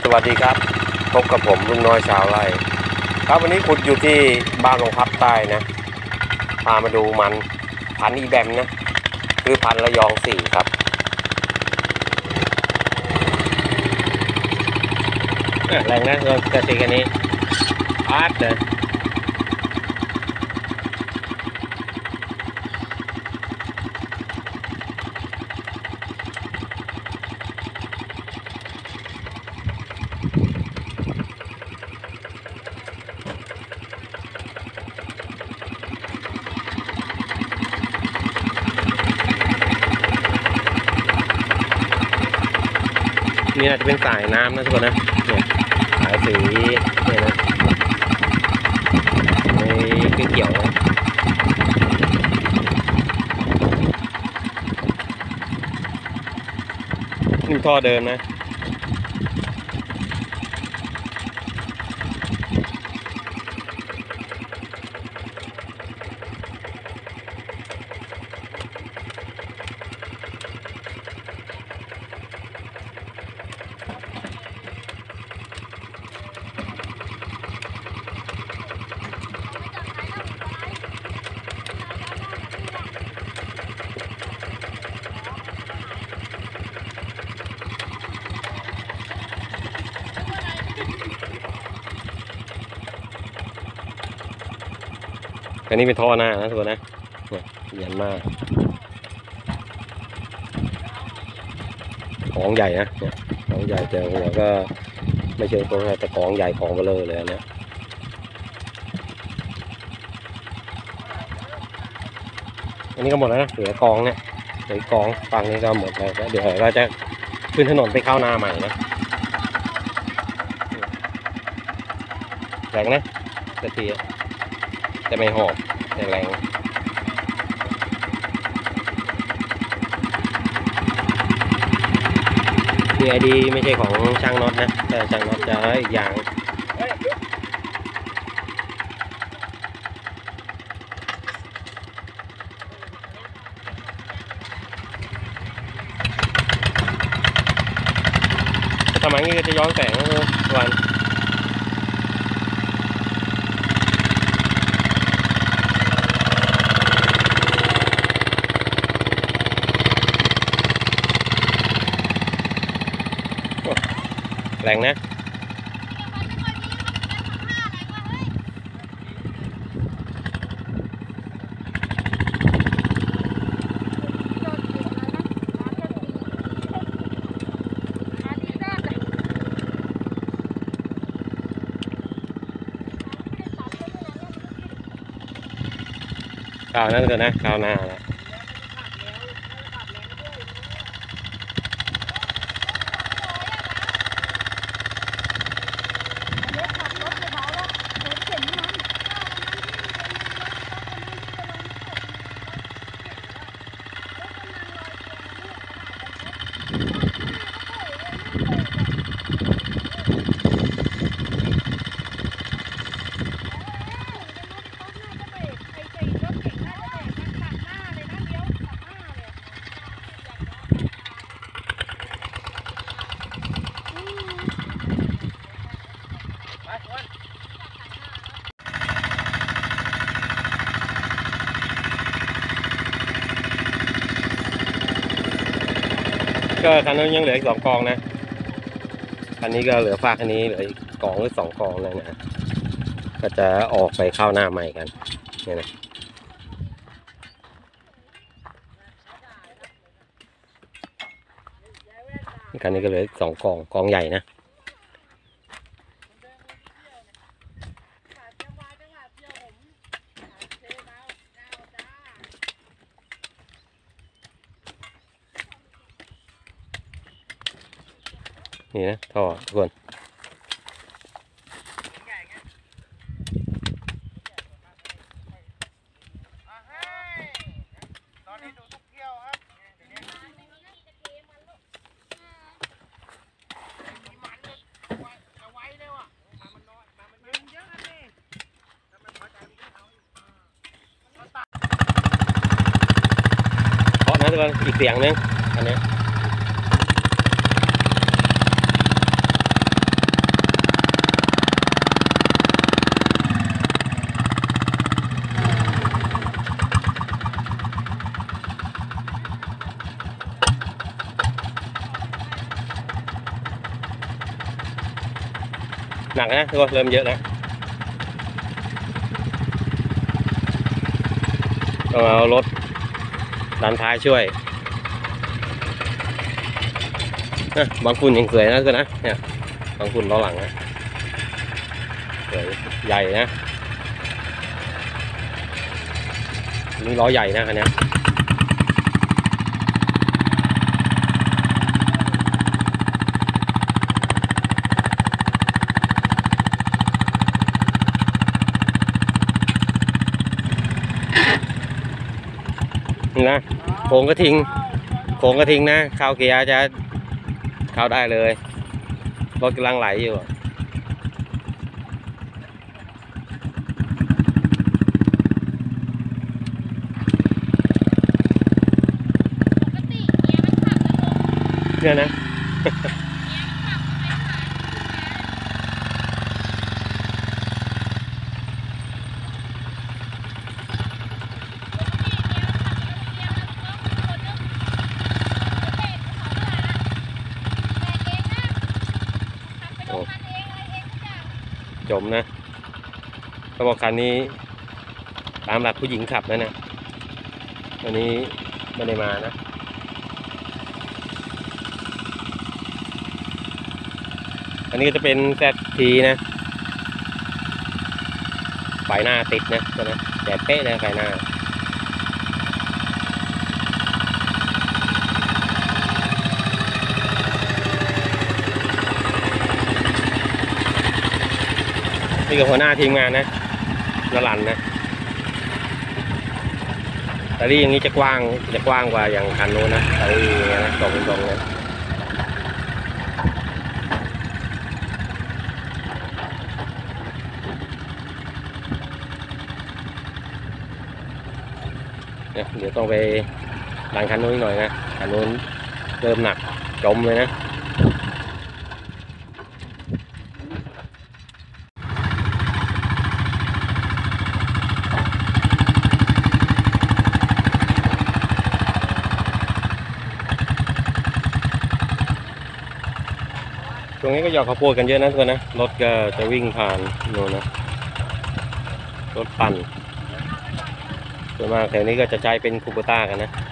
สวัสดีครับพบกับผมลุงน้อยชาวไร่ครับวันนี้ขุดอยู่ที่บ้านหลวงพับใต้นะพามาดูมันพันธุ์อีแบมนะคือพันธุ์ระยอง4ครับแรงนะเราจะตีกันนี้อาร์ตเลยนี่อาจจะเป็นสายน้ำนะทุกคนนะเนี่ยสายสีเนี่ยนะไม่เกี่ยวนะนี่ท่อเดิมนะอันนี้เป็นท่อหน้านะทุกคนนะเนี่ยเย็นมากของใหญ่นะเนี่ยของใหญ่แต่หัวก็ไม่เชิงตรงแต่ของใหญ่ของเบลอเลยนะอันนี้ก็หมดแล้วนะเหลือกองเนี่ยเหลือกองฝั่งนี้ก็หมดแล้วเดี๋ยวเราจะขึ้นถนนไปเข้านาใหม่นะแรงนะกะทิแต่ไม่หอบแต่แรงนี่ไอดีไม่ใช่ของช่างน็อตนะแต่ช่างน็อตจะอีกอย่างทำไมงี้ก็จะย้อนแสงนะทุกวันแรงนะข่าวนั่นก็นะข่าวหน้าแล้วก็คันนั้นยังเหลืออีก2 กองนะคันนี้ก็เหลือฝากคันนี้เหลืออีกกองหรือ2 กองเลยนะก็จะออกไปเข้าหน้าใหม่กันเนี่ยนะคันนี้ก็เหลืออีก2 กองใหญ่นะนี่นะท่อทุกคนเพราะนะทุกคนอีกเสียงนึงอันนี้หนักนะก็เริ่มเยอะนะต้องเอารถดันท้ายช่วยบางฝุ่นยังสวยนะตัวนะเนี่ยบางฝุ่นล้อหลังนะสวยใหญ่นะนี่ล้อใหญ่นะคันนี้นี่นะโค้งกระทิงนะเข้าเกียร์จะเข้าได้เลยรถกำลังไหลอยู่เนี่ยนะจมนะเขาบอกคันนี้ตามหลักผู้หญิงขับนะเนี่ยอันนี้ไม่ได้มานะอันนี้ก็จะเป็นZTนะไฟหน้าติดนะตัวนะแต่เป๊ะนะไฟหน้านี่กับหัวหน้าทีมงานนะนรันนะแต่ที่อย่างนี้จะกว้างกว่าอย่างคันโน้นนะแต่ที่อย่างเงี้ยนะตรงๆเนี่ยเดี๋ยวต้องไปดันคันโน้นหน่อยนะคันโน้นเริ่มหนักจมเลยนะตรงนี้ก็หยอกข้าวโพดกันเยอะนะทุกคนนะรถก็จะวิ่งผ่านโน่นนะรถปั่นส่วนมากแถวนี้ก็จะใช้เป็นคูโบต้ากันนะ